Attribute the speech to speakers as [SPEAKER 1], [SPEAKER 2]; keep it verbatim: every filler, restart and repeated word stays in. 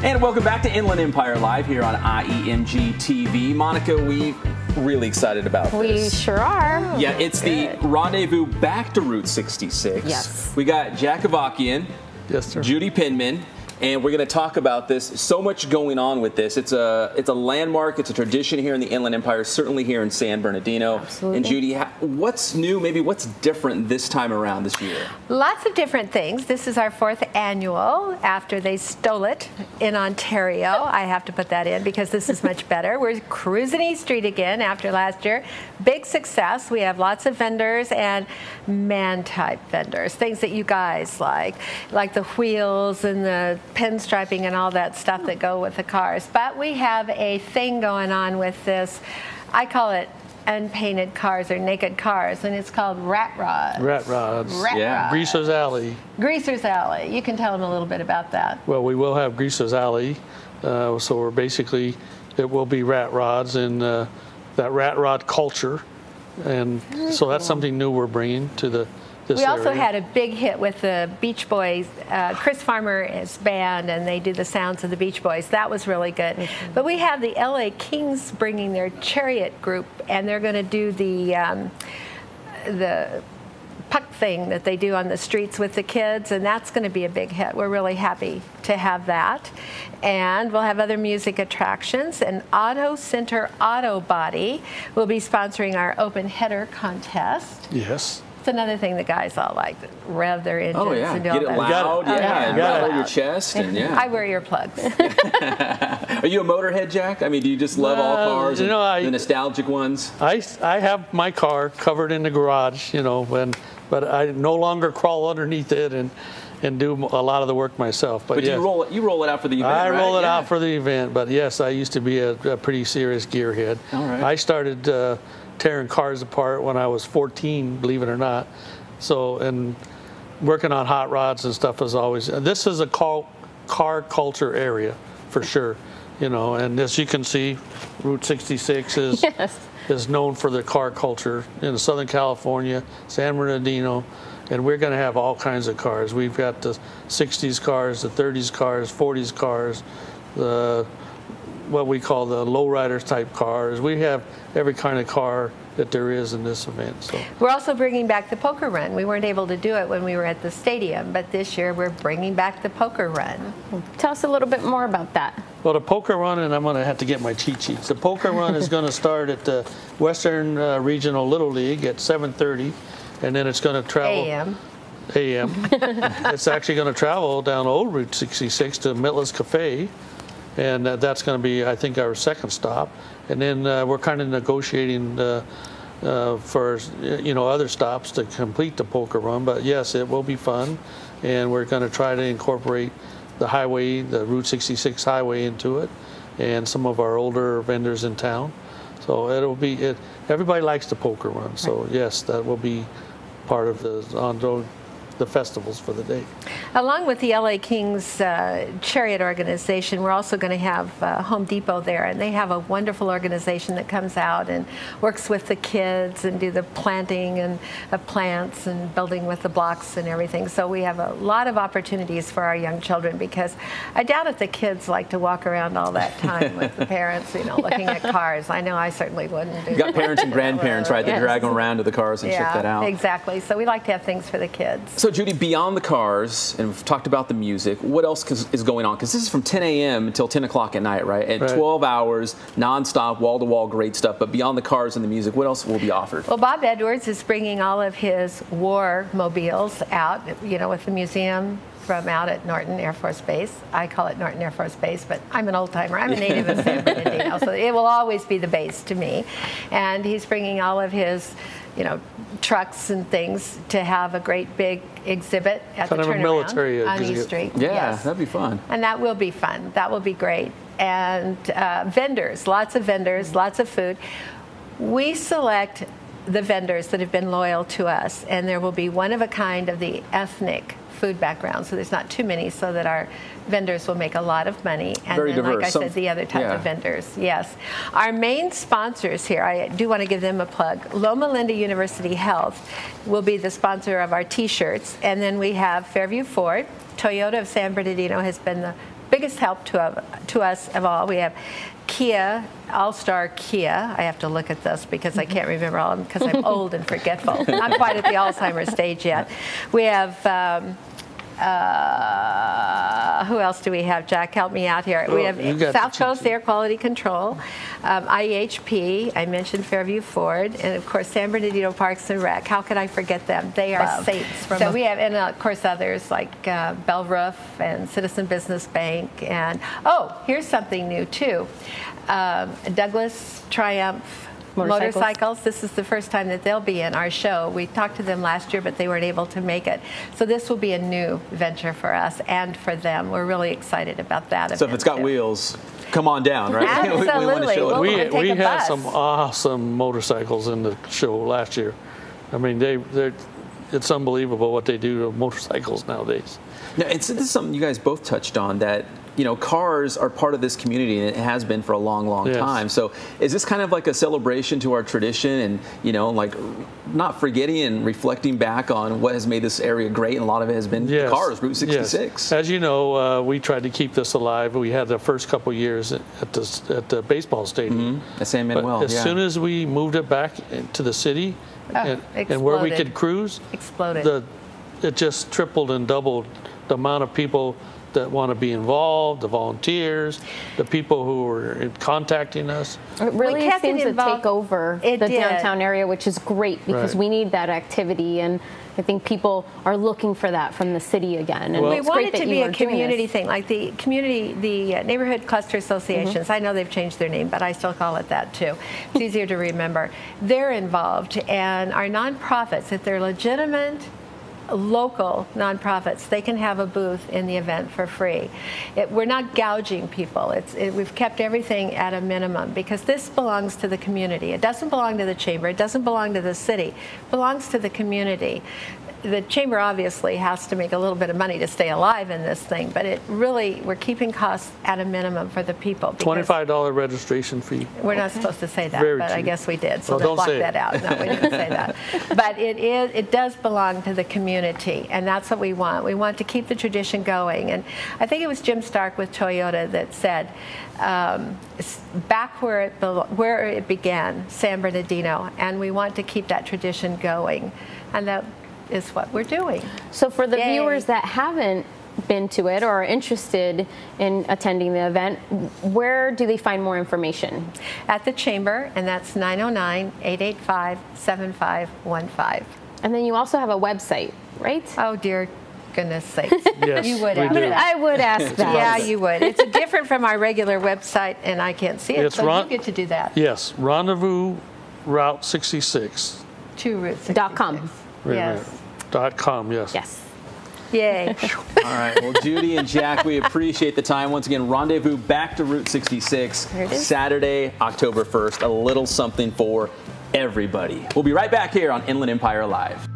[SPEAKER 1] And welcome back to Inland Empire Live here on I E M G T V. Monica, we really excited about
[SPEAKER 2] we
[SPEAKER 1] this.
[SPEAKER 2] We sure are.
[SPEAKER 1] Yeah, it's Good. the Rendezvous Back to Route sixty-six.
[SPEAKER 2] Yes.
[SPEAKER 1] We got Jack Avakian,
[SPEAKER 3] yes, sir.
[SPEAKER 1] Judy Penman, and we're going to talk about this. So much going on with this. It's a it's a landmark. It's a tradition here in the Inland Empire, certainly here in San Bernardino.
[SPEAKER 2] Absolutely.
[SPEAKER 1] And Judy, what's new? Maybe what's different this time around this year?
[SPEAKER 4] Lots of different things. This is our fourth annual after they stole it in Ontario. I have to put that in because this is much better. We're cruising East Street again after last year. Big success. We have lots of vendors and man-type vendors, things that you guys like, like the wheels and the pinstriping and all that stuff that go with the cars. But we have a thing going on with this. I call it unpainted cars or naked cars, and it's called Rat Rods.
[SPEAKER 3] Rat Rods.
[SPEAKER 4] Rat
[SPEAKER 1] Yeah.
[SPEAKER 4] Rods.
[SPEAKER 3] Greaser's Alley.
[SPEAKER 4] Greaser's Alley. You can tell them a little bit about that.
[SPEAKER 3] Well, we will have Greaser's Alley, uh, so we're basically, it will be rat rods and uh, that rat rod culture, and
[SPEAKER 4] Very
[SPEAKER 3] so that's
[SPEAKER 4] cool.
[SPEAKER 3] something new we're bringing to the this
[SPEAKER 4] We also
[SPEAKER 3] area.
[SPEAKER 4] had a big hit with the Beach Boys. Uh, Chris Farmer's band, and they do the sounds of the Beach Boys. That was really good. Mm-hmm. But we have the L A Kings bringing their chariot group, and they're going to do the um, the puck thing that they do on the streets with the kids, and that's going to be a big hit. We're really happy to have that. And we'll have other music attractions. And Auto Center Auto Body will be sponsoring our open header contest.
[SPEAKER 3] Yes.
[SPEAKER 4] It's another thing the guys all like, rev their engines
[SPEAKER 1] Oh yeah,
[SPEAKER 4] and do
[SPEAKER 1] get
[SPEAKER 4] all
[SPEAKER 1] it
[SPEAKER 4] that.
[SPEAKER 1] loud,
[SPEAKER 4] Oh,
[SPEAKER 1] yeah,
[SPEAKER 4] yeah.
[SPEAKER 1] and
[SPEAKER 3] You gotta-
[SPEAKER 1] rattle your chest, and yeah.
[SPEAKER 4] I wear earplugs.
[SPEAKER 1] Are you a motorhead, Jack? I mean, do you just love all
[SPEAKER 3] Well,
[SPEAKER 1] cars
[SPEAKER 3] you
[SPEAKER 1] and
[SPEAKER 3] know, I-
[SPEAKER 1] the nostalgic ones?
[SPEAKER 3] I, I have my car covered in the garage, you know, when, but I no longer crawl underneath it and, and do a lot of the work myself. But,
[SPEAKER 1] But
[SPEAKER 3] yes,
[SPEAKER 1] you roll it, you roll it out for the event,
[SPEAKER 3] I
[SPEAKER 1] right?
[SPEAKER 3] roll it
[SPEAKER 1] Yeah.
[SPEAKER 3] out for the event. But yes, I used to be a, a pretty serious gearhead.
[SPEAKER 1] All right.
[SPEAKER 3] I started uh, tearing cars apart when I was fourteen, believe it or not. So, and working on hot rods and stuff is always, this is a car, car culture area for sure, you know, and as you can see, Route sixty-six is,
[SPEAKER 2] Yes.
[SPEAKER 3] is known for the car culture in Southern California, San Bernardino, and we're going to have all kinds of cars. We've got the sixties cars, the thirties cars, forties cars, the what we call the lowriders type cars. We have every kind of car that there is in this event. So
[SPEAKER 4] We're also bringing back the poker run. We weren't able to do it when we were at the stadium, but this year we're bringing back the poker run.
[SPEAKER 2] Tell us a little bit more about that.
[SPEAKER 3] Well, the poker run, and I'm going to have to get my cheat sheets. The poker run is going to start at the Western uh, Regional Little League at seven thirty, and then it's going to travel.
[SPEAKER 4] A M
[SPEAKER 3] A M It's actually going to travel down Old Route sixty-six to Mittler's Cafe, and uh, that's going to be, I think, our second stop. And then uh, we're kind of negotiating uh, uh, for, you know, other stops to complete the poker run. But yes, it will be fun, and we're going to try to incorporate the highway, the Route sixty-six highway into it, and some of our older vendors in town. So it'll be, it, everybody likes the poker run. So yes, that will be part of the ongoing the festivals for the day.
[SPEAKER 4] Along with the L A Kings uh, Chariot organization, we're also going to have uh, Home Depot there, and they have a wonderful organization that comes out and works with the kids and do the planting and of plants and building with the blocks and everything. So we have a lot of opportunities for our young children, because I doubt if the kids like to walk around all that time with the parents, you know, looking at cars. I know I certainly wouldn't do
[SPEAKER 1] You got
[SPEAKER 4] that.
[SPEAKER 1] parents and grandparents, right? They
[SPEAKER 4] Yes.
[SPEAKER 1] drag them around to the cars and
[SPEAKER 4] Yeah,
[SPEAKER 1] check that out.
[SPEAKER 4] exactly. So we like to have things for the kids.
[SPEAKER 1] So Judy, beyond the cars, and we've talked about the music, what else is going on? Because this is from ten A M until ten o'clock at night, right? And
[SPEAKER 3] Right.
[SPEAKER 1] twelve hours, nonstop, wall-to-wall, great stuff. But beyond the cars and the music, what else will be offered?
[SPEAKER 4] Well, Bob Edwards is bringing all of his war mobiles out, you know, with the museum from out at Norton Air Force Base. I call it Norton Air Force Base, but I'm an old timer. I'm a native of San Bernardino, so it will always be the base to me. And he's bringing all of his, you know, trucks and things to have a great big exhibit at
[SPEAKER 3] Kind
[SPEAKER 4] the
[SPEAKER 3] of a
[SPEAKER 4] turnaround
[SPEAKER 3] military
[SPEAKER 4] on East
[SPEAKER 3] exhibit.
[SPEAKER 4] Street.
[SPEAKER 1] Yeah,
[SPEAKER 4] Yes.
[SPEAKER 1] that'd be fun.
[SPEAKER 4] And that will be fun. That will be great. And uh, vendors, lots of vendors, lots of food. We select the vendors that have been loyal to us, and there will be one of a kind of the ethnic food background, so there's not too many, so that our vendors will make a lot of money. And
[SPEAKER 1] Very
[SPEAKER 4] then,
[SPEAKER 1] diverse.
[SPEAKER 4] like I
[SPEAKER 1] Some-
[SPEAKER 4] said, the other type
[SPEAKER 1] yeah.
[SPEAKER 4] of vendors, yes. Our main sponsors here, I do want to give them a plug. Loma Linda University Health will be the sponsor of our T-shirts, and then we have Fairview Ford. Toyota of San Bernardino has been the biggest help to, to us of all, we have Kia, All-Star Kia. I have to look at this because I can't remember all of them because I'm old and forgetful. Not quite at the Alzheimer's stage yet. We have, um, uh, who else do we have, Jack? Help me out here.
[SPEAKER 3] Oh,
[SPEAKER 4] we have South Coast
[SPEAKER 3] two.
[SPEAKER 4] Air Quality Control, um, I E H P, I mentioned Fairview Ford, and of course San Bernardino Parks and Rec. How could I forget them? They are
[SPEAKER 2] Love.
[SPEAKER 4] saints.
[SPEAKER 2] From
[SPEAKER 4] So
[SPEAKER 2] a-
[SPEAKER 4] we have, and uh, of course others like uh, Bell Roof and Citizen Business Bank. And oh, here's something new too. Um, Douglas Triumph
[SPEAKER 2] Motorcycles.
[SPEAKER 4] Motorcycles. This is the first time that they'll be in our show. We talked to them last year, but they weren't able to make it. So this will be a new venture for us and for them. We're really excited about that.
[SPEAKER 1] So if it's got
[SPEAKER 4] too.
[SPEAKER 1] wheels, come on down, right? we, we want to
[SPEAKER 4] Absolutely.
[SPEAKER 1] show it.
[SPEAKER 4] We'll
[SPEAKER 3] We,
[SPEAKER 4] take
[SPEAKER 3] we
[SPEAKER 4] a
[SPEAKER 3] had
[SPEAKER 4] bus.
[SPEAKER 3] some awesome motorcycles in the show last year. I mean, they, they're, it's unbelievable what they do to motorcycles nowadays.
[SPEAKER 1] Now, it's, this is something you guys both touched on, that you know, cars are part of this community, and it has been for a long, long
[SPEAKER 3] Yes.
[SPEAKER 1] time. So is this kind of like a celebration to our tradition, and, you know, like not forgetting and reflecting back on what has made this area great, and a lot of it has been
[SPEAKER 3] Yes.
[SPEAKER 1] cars, Route sixty-six.
[SPEAKER 3] Yes. As you know, uh, we tried to keep this alive. We had the first couple years at the, at the baseball stadium.
[SPEAKER 1] Mm-hmm. At San
[SPEAKER 3] But
[SPEAKER 1] Manuel,
[SPEAKER 3] as
[SPEAKER 1] yeah.
[SPEAKER 3] soon as we moved it back to the city,
[SPEAKER 4] Oh,
[SPEAKER 3] and, and where we
[SPEAKER 4] exploded.
[SPEAKER 3] could cruise,
[SPEAKER 4] Exploded.
[SPEAKER 3] the, it just tripled and doubled the amount of people that want to be involved, the volunteers, the people who are contacting us.
[SPEAKER 2] It really
[SPEAKER 4] kept it
[SPEAKER 2] seems to
[SPEAKER 4] involved-
[SPEAKER 2] take over
[SPEAKER 4] It
[SPEAKER 2] the
[SPEAKER 4] did.
[SPEAKER 2] downtown area, which is great because
[SPEAKER 3] Right.
[SPEAKER 2] we need that activity, and I think people are looking for that from the city again. And
[SPEAKER 3] Well-
[SPEAKER 4] We
[SPEAKER 2] it's
[SPEAKER 4] want
[SPEAKER 2] great
[SPEAKER 4] it
[SPEAKER 2] that
[SPEAKER 4] to
[SPEAKER 2] you
[SPEAKER 4] be
[SPEAKER 2] are
[SPEAKER 4] a
[SPEAKER 2] doing
[SPEAKER 4] community
[SPEAKER 2] this.
[SPEAKER 4] thing, like the community, the uh, neighborhood cluster associations.
[SPEAKER 2] Mm-hmm.
[SPEAKER 4] I know they've changed their name, but I still call it that too. It's easier to remember. They're involved, and our nonprofits, if they're legitimate local nonprofits, they can have a booth in the event for free. It, we're not gouging people. It's, it, we've kept everything at a minimum because this belongs to the community. It doesn't belong to the chamber. It doesn't belong to the city. It belongs to the community. The chamber obviously has to make a little bit of money to stay alive in this thing, but it really, we're keeping costs at a minimum for the people. because
[SPEAKER 3] twenty-five dollar registration fee.
[SPEAKER 4] We're not supposed to say that,
[SPEAKER 3] Very
[SPEAKER 4] but I
[SPEAKER 3] cheap.
[SPEAKER 4] guess we did, so
[SPEAKER 3] Well,
[SPEAKER 4] they'll
[SPEAKER 3] don't
[SPEAKER 4] block
[SPEAKER 3] say it.
[SPEAKER 4] that out. No, we didn't say that. But it is, it does belong to the community, and that's what we want. We want to keep the tradition going. And I think it was Jim Stark with Toyota that said, um, s- back where it, belo- where it began, San Bernardino, and we want to keep that tradition going. And that is what we're doing.
[SPEAKER 2] So for the
[SPEAKER 4] Yay.
[SPEAKER 2] viewers that haven't been to it or are interested in attending the event, where do they find more information?
[SPEAKER 4] At the chamber, and that's nine oh nine, eight eight five, seven five one five.
[SPEAKER 2] And then you also have a website, right?
[SPEAKER 4] Oh, dear goodness sakes.
[SPEAKER 3] Yes,
[SPEAKER 4] You would
[SPEAKER 3] we
[SPEAKER 4] ask
[SPEAKER 3] do.
[SPEAKER 4] that.
[SPEAKER 2] I would ask that.
[SPEAKER 4] Yeah, you would. It's different from our regular website, and I can't see it,
[SPEAKER 3] It's
[SPEAKER 4] so
[SPEAKER 3] Ron-
[SPEAKER 4] you get to do that.
[SPEAKER 3] Yes, Rendezvous Route sixty-six.
[SPEAKER 4] Two Route sixty-six.
[SPEAKER 2] Dot com.
[SPEAKER 3] Wait a
[SPEAKER 4] Yes.
[SPEAKER 3] minute. Dot com, yes.
[SPEAKER 2] Yes.
[SPEAKER 4] Yay.
[SPEAKER 1] All right. Well, Judy and Jack, we appreciate the time. Once again, Rendezvous Back to Route sixty-six,
[SPEAKER 2] There it is.
[SPEAKER 1] Saturday, October first. A little something for everybody. We'll be right back here on Inland Empire Live.